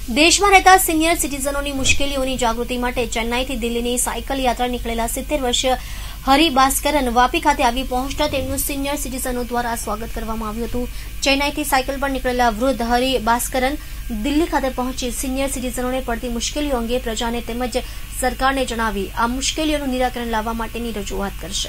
દેશમાં રહેતા સિનિયર સિટીઝનોની મુશ્કેલીઓની જાગૃતિ માટે ચેન્નાઈથી દિલ્હીની સાયકલ યાત્રા નીકળેલા 70 વર્ષીય હરિ ભાસ્કરન વાપી ખાતે આવી પહોંચતા તેમનું સિનિયર સિટીઝનો દ્વારા સ્વાગત કરવામાં આવ્યું હતું। ચેન્નાઈથી સાયકલ પર નીકળેલા વૃદ્ધ હરિ ભાસ્કરન દિલ્હી ખાતે પહોંચી સિનિયર સિટીઝનોને પડતી મુશ્કેલીઓ અંગે પ્રજાને તેમજ સરકારને જણાવી આ મુશ્કેલીઓનું નિરાકરણ લાવવા માટેની રજૂઆત કરશે।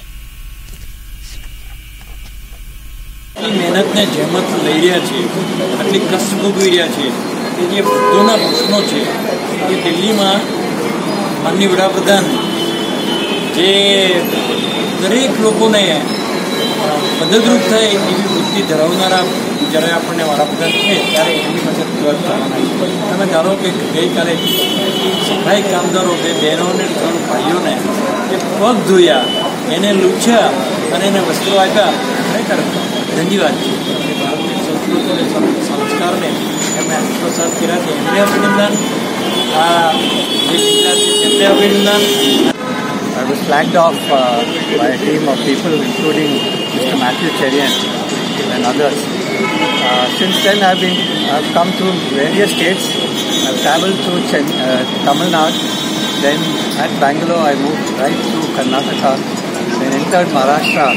મહેનતને જહેમત લઈ રહ્યા છે, આટલી કષ્ટ ભોગવી રહ્યા છે કે જે વૃદ્ધોના પ્રશ્નો છે એ દિલ્હીમાં માનનીય વડાપ્રધાન જે દરેક લોકોને મદદરૂપ થાય એવી વૃત્તિ ધરાવનારા જ્યારે આપણને વડાપ્રધાન છે ત્યારે એમની પાસે રજૂઆત કરવાના। તમે ધારો કે ગઈકાલે સફાઈ કામદારો 2 બહેનો અને 3 ભાઈઓને જે પગ ધોયા, એને લૂછ્યા અને એને વસ્ત્રો આપ્યા, ખરેખર ધન્યવાદ છે। ભારતની સંસ્કૃતિ અને સંસ્કારને એમણે આત્મસાત કર્યા છે, એમને અભિનંદન। આ જે જિલ્લા છે તેમને અભિનંદન। I was flagged off by a team of people, including Mr. Matthew Cherian and others. Since then, I've come through various states. I've travelled through Tamil Nadu. Then at Bangalore, I moved right through Karnataka. Then entered Maharashtra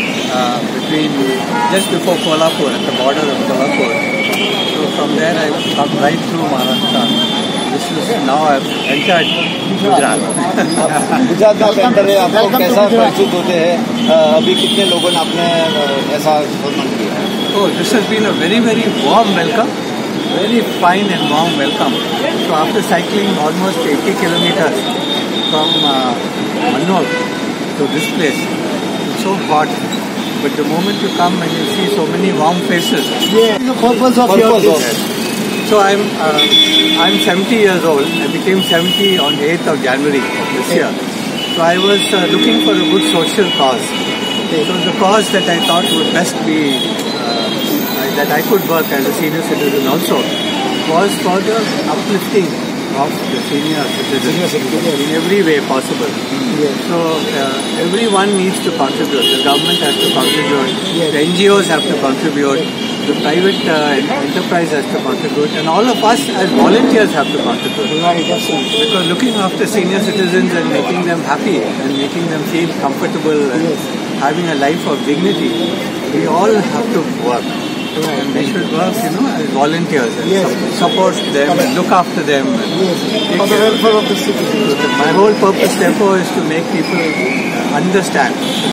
just before Kolhapur, at the border of Kolhapur. So from there, I come right through Maharashtra. Now I've entered Gujarat. Gujarat में enter है, आपको कैसा महसूस होते हैं? अभी कितने लोगों ने आपने ऐसा सम्मान किया? Oh, this has been a very, very warm welcome, very fine and warm welcome. So after cycling almost 80 kilometers from Mannur to this place, it's so hot. But the moment you come and you see so many warm faces, The purpose of your visit. So I'm 70 years old. I became 70 on 8th of January this year. So I was looking for a good social cause. So the cause that I thought would best be that I could work as a senior citizen also was for the uplifting of the senior citizens in every way possible. So everyone needs to contribute. The government has to contribute. The NGOs have to contribute. The private enterprise has to contribute, and all of us as volunteers have to contribute. Because looking after senior citizens and making them happy and making them feel comfortable and having a life of dignity, we all have to work. And we should work, as volunteers and support them and look after them. For the welfare of the citizens. My whole purpose, therefore, is to make people understand